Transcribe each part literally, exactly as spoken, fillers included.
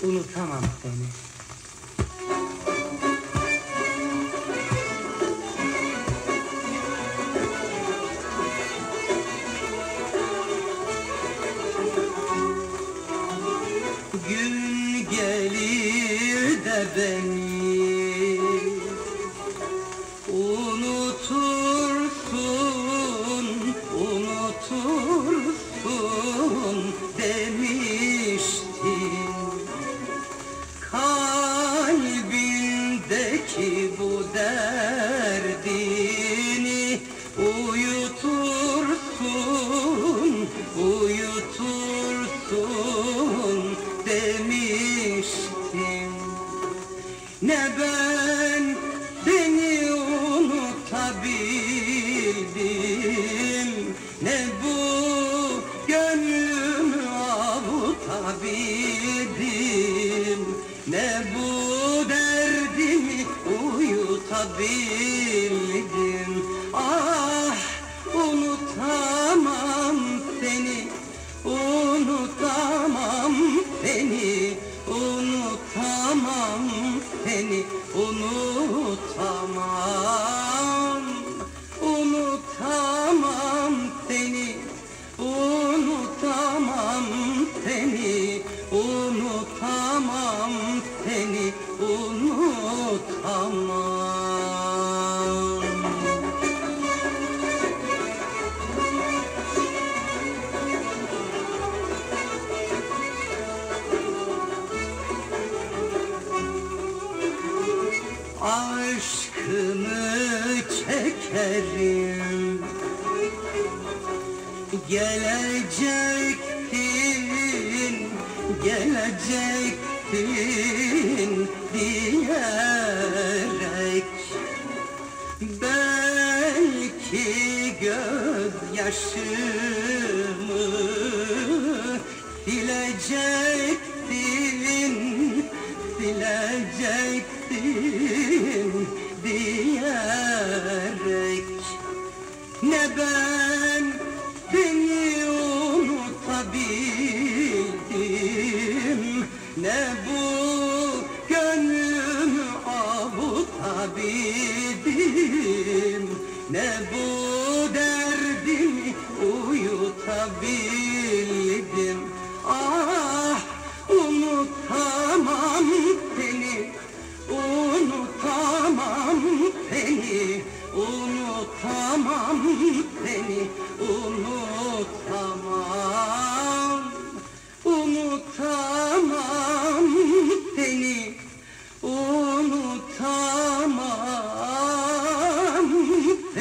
unutamam seni. Gün gelir de beni unutursun, unutursun demiştin. Kalbindeki bu derdini uyutursun, uyutursun demiştim. Ne ben seni unutabildim, ne bu gönlümü avutabildim, ne bu derdimi uyutabildim. Ah, unutamam seni, unutamam seni, unutamam seni, unutamam, unutamam seni, unutamam seni, unutamam seni, unutamam. Aşkını çekerim, gelecektin, gelecektin diyerek. Belki gözyaşımı silecektin, silecektin diyerek. Ne ben seni unutabildim, ne bu gönlümü avutabildim, ne bu derdimi uyutabildim. Ah, unutamam seni, unutamam seni, unutamam seni, unutamam, unutamam seni, unutamam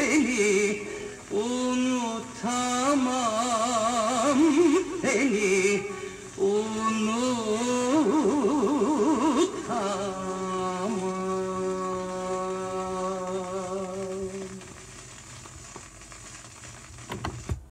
seni, unutamam seni.